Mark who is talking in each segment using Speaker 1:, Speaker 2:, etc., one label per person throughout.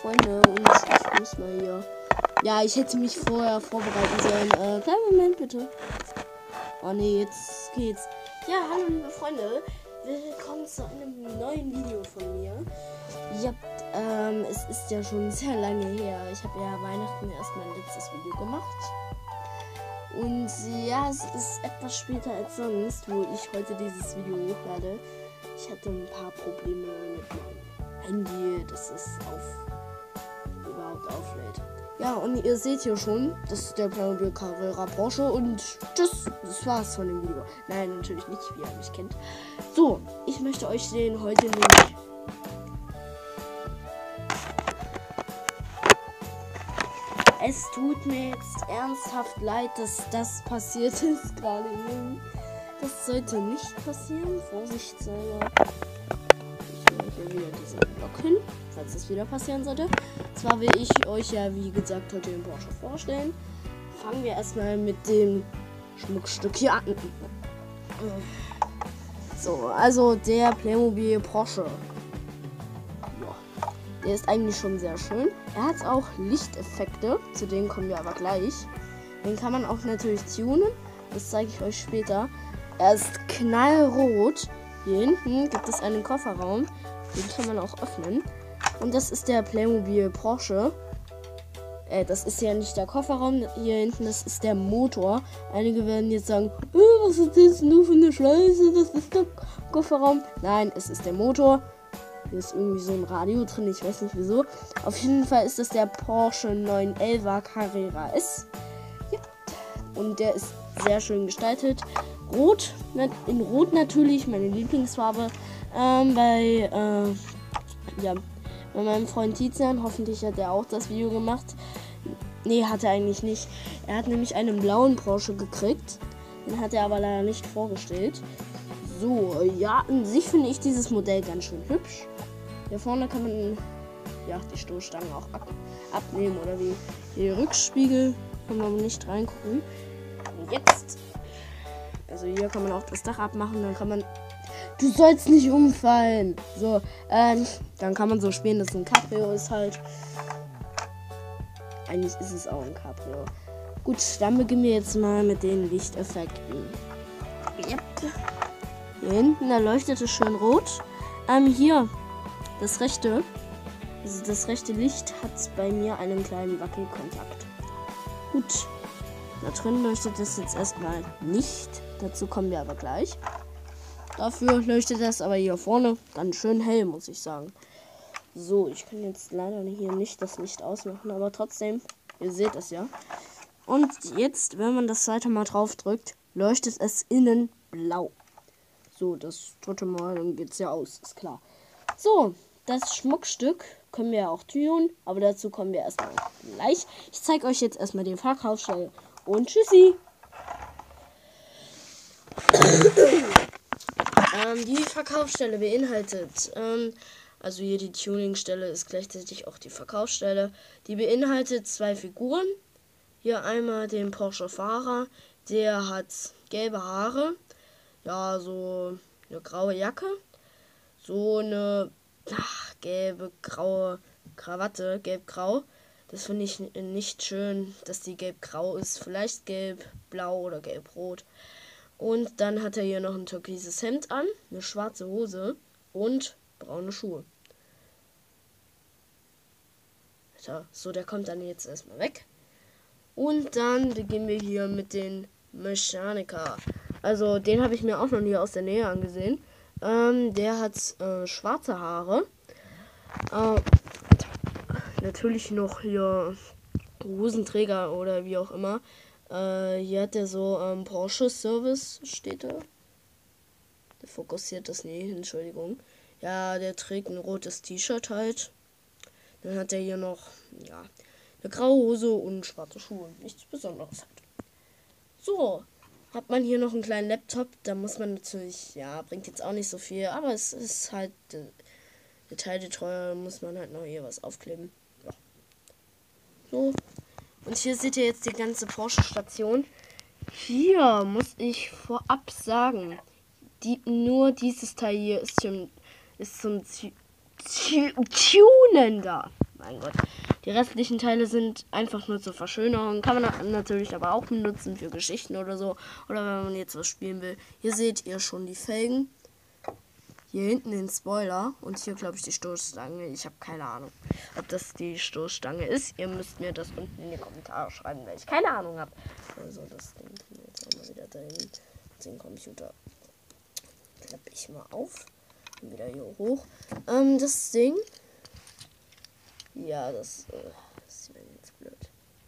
Speaker 1: Freunde, und ich muss mal hier. Ja, ich hätte mich vorher vorbereiten sollen. Kleinen Moment bitte. Oh ne, jetzt geht's. Ja, hallo liebe Freunde. Willkommen zu einem neuen Video von mir. Ja, es ist ja schon sehr lange her. Ich habe ja Weihnachten erst mein letztes Video gemacht. Und ja, es ist etwas später als sonst, wo ich heute dieses Video hochlade. Ich hatte ein paar Probleme mit meinem Handy, dass es überhaupt auflädt. Ja, und ihr seht hier schon, das ist der Playmobil Carrera Porsche und das war's von dem Video. Nein, natürlich nicht, wie ihr mich kennt. So, ich möchte euch den heute nämlich... Es tut mir jetzt ernsthaft leid, dass das passiert ist gerade eben. Das sollte nicht passieren. Vorsichtshalber. Ich mache hier wieder diesen Block hin, falls es wieder passieren sollte. Zwar will ich euch ja, wie gesagt, heute den Porsche vorstellen. Fangen wir erstmal mit dem Schmuckstück hier an. So, also der Playmobil Porsche. Ja, der ist eigentlich schon sehr schön. Er hat auch Lichteffekte, zu denen kommen wir aber gleich. Den kann man auch natürlich tunen, das zeige ich euch später. Er ist knallrot. Hier hinten gibt es einen Kofferraum, den kann man auch öffnen. Und das ist der Playmobil Porsche. Das ist ja nicht der Kofferraum, hier hinten, das ist der Motor. Einige werden jetzt sagen, was ist das nur für eine Scheiße, das ist der Kofferraum. Nein, es ist der Motor. Hier ist irgendwie so ein Radio drin, ich weiß nicht wieso. Auf jeden Fall ist das der Porsche 911 Carrera S. Ja. Und der ist sehr schön gestaltet. Rot, in Rot natürlich, meine Lieblingsfarbe. Bei meinem Freund Tizian, hoffentlich hat er auch das Video gemacht. Nee, hat er eigentlich nicht. Er hat nämlich einen blauen Porsche gekriegt. Den hat er aber leider nicht vorgestellt. So, ja, an sich finde ich dieses Modell ganz schön hübsch. Hier vorne kann man ja die Stoßstangen auch abnehmen oder wie die Rückspiegel. Kann man nicht reingucken. Und jetzt, also hier kann man auch das Dach abmachen, dann kann man... Du sollst nicht umfallen. So, dann kann man so spielen, dass ein Cabrio ist halt. Eigentlich ist es auch ein Cabrio. Gut, dann beginnen wir jetzt mal mit den Lichteffekten. Yep. Hier hinten, da leuchtet es schön rot. Hier, das rechte Licht hat bei mir einen kleinen Wackelkontakt. Gut, da drin leuchtet es jetzt erstmal nicht. Dazu kommen wir aber gleich. Dafür leuchtet das aber hier vorne ganz schön hell, muss ich sagen. So, ich kann jetzt leider hier nicht das Licht ausmachen, aber trotzdem, ihr seht es ja. Und jetzt, wenn man das zweite Mal drauf drückt, leuchtet es innen blau. So, das dritte Mal, dann geht's ja aus, ist klar. So, das Schmuckstück können wir ja auch tunen, aber dazu kommen wir erstmal gleich. Ich zeige euch jetzt erstmal den Verkaufsstelle und tschüssi! Die Verkaufsstelle beinhaltet, also hier die Tuningstelle ist gleichzeitig auch die Verkaufsstelle. Die beinhaltet zwei Figuren. Hier einmal den Porsche Fahrer, der hat gelbe Haare, ja, so eine graue Jacke, so eine gelbe, graue Krawatte, gelb-grau. Das finde ich nicht schön, dass die gelb-grau ist, vielleicht gelb-blau oder gelb-rot. Und dann hat er hier noch ein türkises Hemd an, eine schwarze Hose und braune Schuhe. So, der kommt dann jetzt erstmal weg. Und dann beginnen wir hier mit den Mechaniker. Also den habe ich mir auch noch nie aus der Nähe angesehen. Der hat schwarze Haare. Natürlich noch hier Hosenträger oder wie auch immer. Hier hat er so Porsche Service, steht da. Der fokussiert das nie, Entschuldigung. Ja, der trägt ein rotes T-Shirt halt. Dann hat er hier noch, ja, eine graue Hose und schwarze Schuhe. Nichts Besonderes halt. So, hat man hier noch einen kleinen Laptop. Da muss man natürlich, ja, bringt jetzt auch nicht so viel. Aber es ist halt detailgetreu, muss man halt noch hier was aufkleben. Ja. So. Und hier seht ihr jetzt die ganze Porsche-Station. Hier muss ich vorab sagen, nur dieses Teil hier ist zum Tunen da. mein Gott. Die restlichen Teile sind einfach nur zur Verschönerung. Kann man natürlich aber auch benutzen für Geschichten oder so. Oder wenn man jetzt was spielen will. Hier seht ihr schon die Felgen. Hier hinten den Spoiler. Und hier, glaube ich, die Stoßstange. Ich habe keine Ahnung, ob das die Stoßstange ist. Ihr müsst mir das unten in die Kommentare schreiben, weil ich keine Ahnung habe. Also das Ding jetzt auch mal wieder dahin. Den Computer klappe ich mal auf. Und wieder hier hoch. Das Ding. Ja, das ist mir jetzt blöd.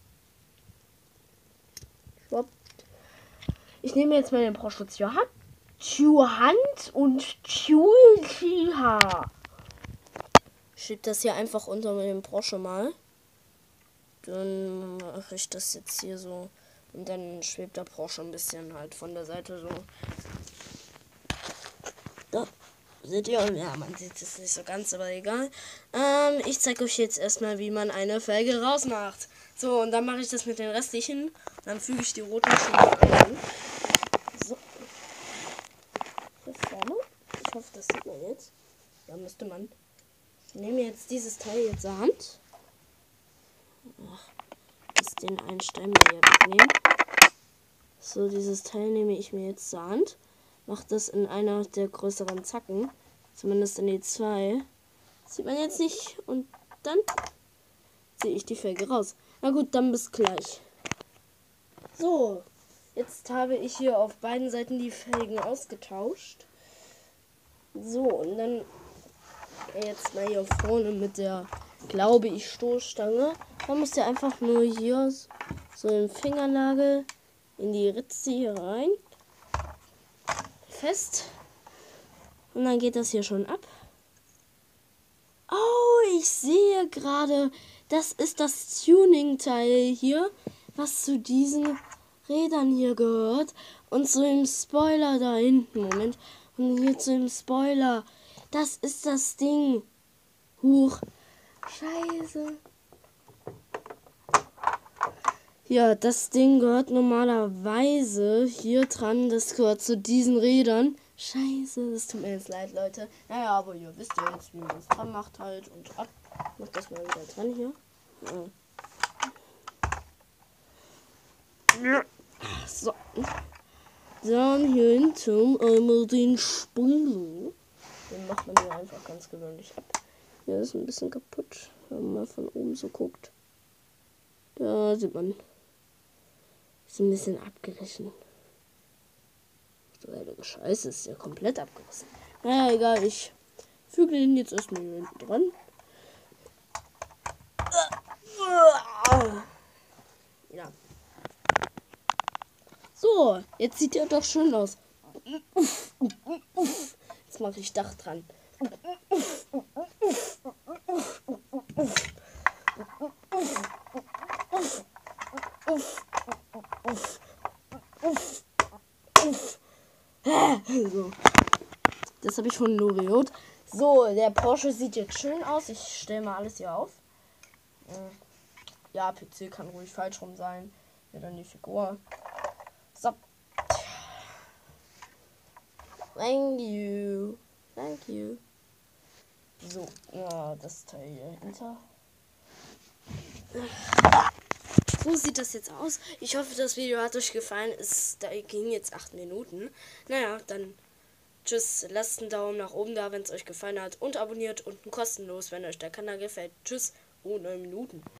Speaker 1: Schwupp. Ich nehme jetzt mal den Porsche zur Hand und Tschulchiha. Ich schiebe das hier einfach unter mit dem Porsche mal. Dann mache ich das jetzt hier so. Und dann schwebt der Porsche ein bisschen halt von der Seite so. Da. Seht ihr? Ja, man sieht es nicht so ganz, aber egal. Ich zeige euch jetzt erstmal, wie man eine Felge rausmacht. So, und dann mache ich das mit den restlichen. Dann füge ich die roten schon ein. So. Hier vorne. Ich hoffe, das sieht man jetzt. Ja, müsste man. Ich nehme jetzt dieses Teil jetzt zur Hand. Muss den einen Stein mal hier wegnehmen. So, dieses Teil nehme ich mir jetzt zur Hand. Mache das in einer der größeren Zacken. Zumindest in die 2. Sieht man jetzt nicht. Und dann ziehe ich die Felge raus. Na gut, dann bis gleich. So, jetzt habe ich hier auf beiden Seiten die Felgen ausgetauscht. So, und dann jetzt mal hier vorne mit der, glaube ich, Stoßstange. Da müsst ihr einfach nur hier so den Fingernagel in die Ritze hier rein. Fest. Und dann geht das hier schon ab. Oh, ich sehe gerade, das ist das Tuning-Teil hier, was zu diesen Rädern hier gehört. Und zu dem Spoiler da hinten. Moment. Und hier zu dem Spoiler. Das ist das Ding. Huch. Scheiße. Ja, das Ding gehört normalerweise hier dran. Das gehört zu diesen Rädern. Scheiße, das tut mir jetzt leid, Leute. Naja, aber ihr wisst ja jetzt, wie man das dran macht halt. Und ab. Macht das mal wieder dran hier. Ja. So. Dann hier hinten einmal den Spoiler. Den macht man hier einfach ganz gewöhnlich ab. Der ist ein bisschen kaputt, wenn man mal von oben so guckt. Da sieht man. Ist ein bisschen abgerissen. So eine Scheiße, ist ja komplett abgerissen. Naja, egal, ich füge den jetzt erstmal hier hinten dran. Ja. So, jetzt sieht er doch schön aus. Jetzt mache ich Dach dran. So. Das habe ich von Loriot. So, der Porsche sieht jetzt schön aus. Ich stelle mal alles hier auf. Ja, PC kann ruhig falsch rum sein. Ja, dann die Figur. So. Thank you. Thank you. So, ja, das Teil hier hinter. So sieht das jetzt aus. Ich hoffe, das Video hat euch gefallen. Es ging jetzt 8 Minuten. Naja, dann tschüss. Lasst einen Daumen nach oben da, wenn es euch gefallen hat. Und abonniert unten kostenlos, wenn euch der Kanal gefällt. Tschüss. Oh, 9 Minuten.